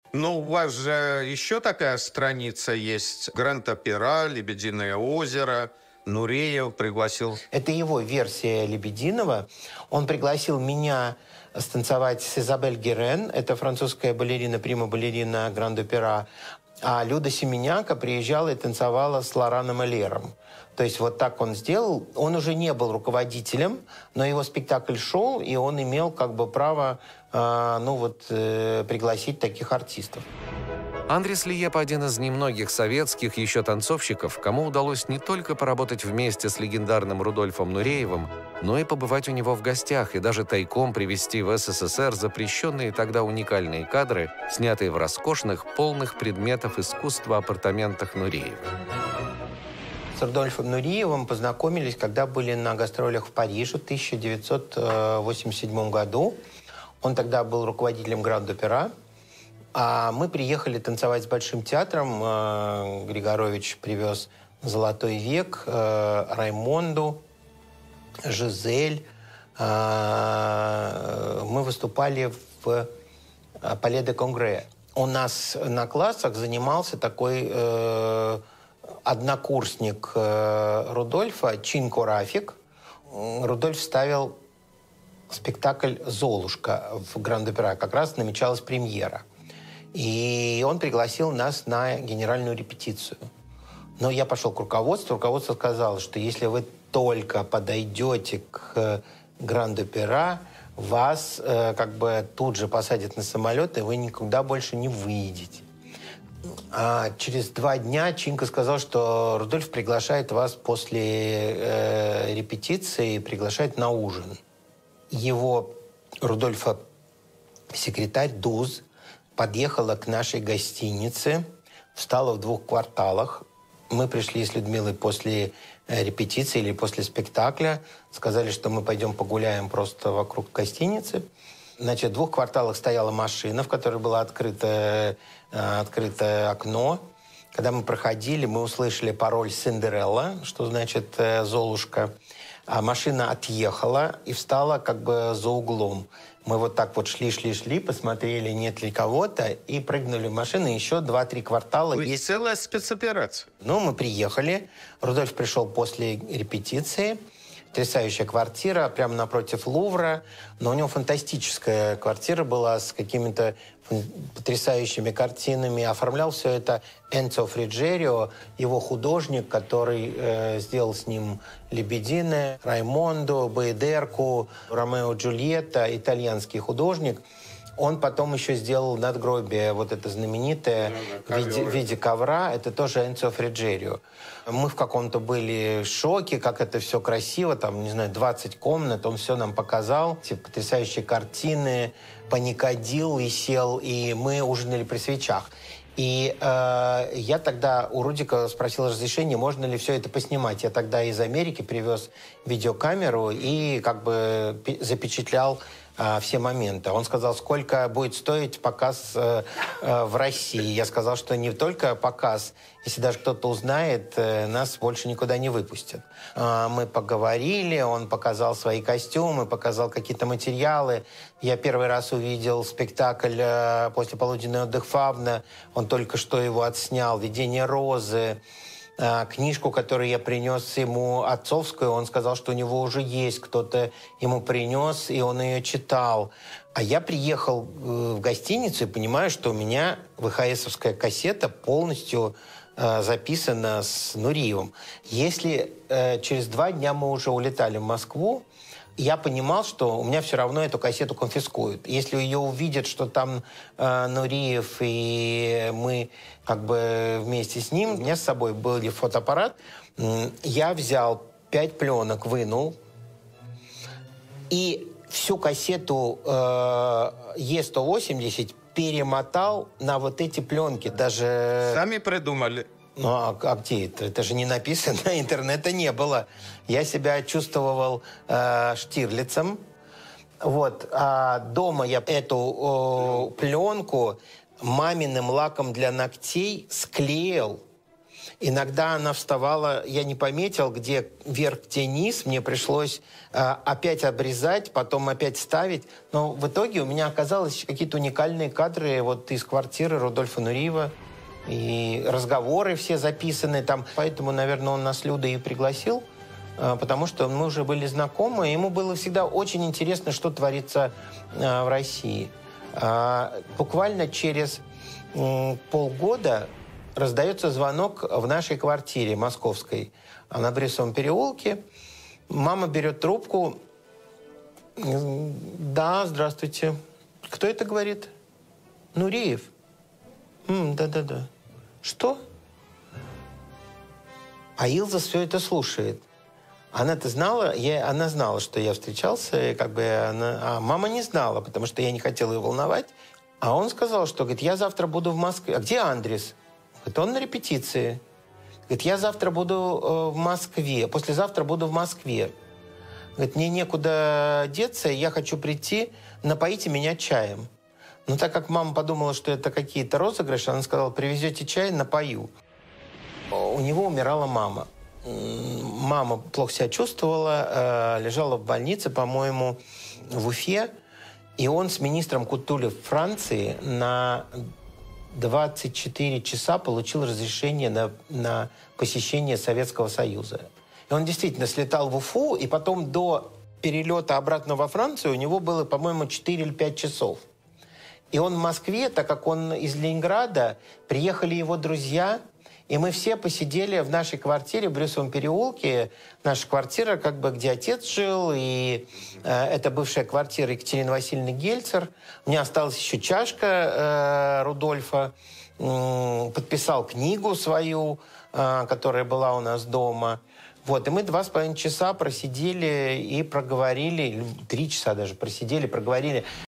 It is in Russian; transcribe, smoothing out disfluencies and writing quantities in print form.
Ну, у вас же еще такая страница есть. Гранд-Опера, Лебединое озеро. Нуреев пригласил. Это его версия «Лебединого». Он пригласил меня станцевать с Изабель Герен. Это французская балерина, прима-балерина Гранд-Опера. А Люда Семеняка приезжала и танцевала с Лораном Элером. То есть вот так он сделал. Он уже не был руководителем, но его спектакль шел, и он имел как бы право пригласить таких артистов. Андрис Лиеп – один из немногих советских еще танцовщиков, кому удалось не только поработать вместе с легендарным Рудольфом Нуреевым, но и побывать у него в гостях и даже тайком привезти в СССР запрещенные тогда уникальные кадры, снятые в роскошных, полных предметов искусства апартаментах Нуреева. С Рудольфом Нуреевым познакомились, когда были на гастролях в Париже в 1987 году. Он тогда был руководителем Гранд-Опера. А мы приехали танцевать с Большим театром. Григорович привез «Золотой век», Раймонду, Жизель. Мы выступали в Пале де Конгре. У нас на классах занимался такой однокурсник Рудольфа, Чинко Рафик. Рудольф ставил спектакль «Золушка» в Гранд-Опера. Как раз намечалась премьера. И он пригласил нас на генеральную репетицию. Но я пошел к руководству. Руководство сказало, что если вы только подойдете к Гранд-Опера, вас тут же посадят на самолет, и вы никуда больше не выйдете. А через 2 дня Чинко сказал, что Рудольф приглашает вас после репетиции, приглашает на ужин. Его, Рудольфа, секретарь Дуз подъехала к нашей гостинице, встала в 2 кварталах. Мы пришли с Людмилой после репетиции или после спектакля. Сказали, что мы пойдем погуляем просто вокруг гостиницы. Значит, в 2 кварталах стояла машина, в которой было открытое окно. Когда мы проходили, мы услышали пароль «Синдерелла», что значит «Золушка». А машина отъехала и встала как бы за углом. Мы вот так вот шли, посмотрели, нет ли кого-то, и прыгнули в машину. Еще 2-3 квартала. Есть целая спецоперация. Ну, мы приехали. Рудольф пришел после репетиции. Потрясающая квартира, прямо напротив Лувра. Но у него фантастическая квартира была с какими-то потрясающими картинами. Оформлял все это Энцо Фриджерио, его художник, который сделал с ним «Лебединое», «Раймондо», «Баедерку», «Ромео и Джульетта», итальянский художник. Он потом еще сделал надгробие, вот это знаменитое, в виде ковра. Это тоже Энцо Фриджерио. Мы в каком-то были шоке, как это все красиво. Там, не знаю, 20 комнат. Он все нам показал. Эти потрясающие картины. Паникадил висел. И мы ужинали при свечах. И я тогда у Рудика спросил разрешения, можно ли все это поснимать. Я тогда из Америки привез видеокамеру и как бы запечатлял все моменты. Он сказал, сколько будет стоить показ в России. Я сказал, что не только показ, если даже кто-то узнает, нас больше никуда не выпустят. Мы поговорили, он показал свои костюмы, показал какие-то материалы. Я первый раз увидел спектакль «После полуденный отдых Фавна». Он только что его отснял «Видение розы». Книжку, которую я принес ему, отцовскую, он сказал, что у него уже есть, кто-то ему принес, и он ее читал. А я приехал в гостиницу и понимаю, что у меня ВХСовская кассета полностью записана с Нуриевым. Если через 2 дня мы уже улетали в Москву, я понимал, что у меня все равно эту кассету конфискуют. Если ее увидят, что там Нуриев и мы как бы вместе с ним, у меня с собой был фотоаппарат, я взял 5 пленок, вынул, и всю кассету Е180 перемотал на вот эти пленки. Даже... Сами придумали. Ну, а где это? Это же не написано, интернета не было. Я себя чувствовал Штирлицем. Вот. А дома я эту пленку маминым лаком для ногтей склеил Иногда она вставала, я не пометил, где верх, где низ. Мне пришлось опять обрезать, потом опять ставить. Но в итоге у меня оказалось какие-то уникальные кадры вот из квартиры Рудольфа Нуриева. И разговоры все записаны там. Поэтому, наверное, он нас Люда и пригласил, потому что мы уже были знакомы. Ему было всегда очень интересно, что творится в России. Буквально через полгода раздается звонок в нашей квартире московской. На Брестовом переулке. Мама берет трубку. Да, здравствуйте. Кто это говорит? Нуриев. Да-да-да. Что? А Илза все это слушает. Она-то знала, она знала, что я встречался, а мама не знала, потому что я не хотел ее волновать. А он сказал, что, говорит, я завтра буду в Москве. А где Андрес? Говорит, он на репетиции. Говорит, я завтра буду в Москве, послезавтра буду в Москве. Говорит, мне некуда деться, я хочу прийти, напоите меня чаем. Но так как мама подумала, что это какие-то розыгрыши, она сказала, привезете чай, напою. У него умирала мама. Мама плохо себя чувствовала, лежала в больнице, по-моему, в Уфе. И он с министром культуры Франции на 24 часа получил разрешение на посещение Советского Союза. И он действительно слетал в Уфу, и потом до перелета обратно во Францию у него было, по-моему, 4 или 5 часов. И он в Москве, так как он из Ленинграда, приехали его друзья, и мы все посидели в нашей квартире в Брюсовом переулке. Наша квартира, где отец жил, и это бывшая квартира Екатерины Васильевны Гельцер. У меня осталась еще чашка Рудольфа. Подписал книгу свою, которая была у нас дома. Вот, и мы 2,5 часа просидели и проговорили, 3 часа даже просидели, проговорили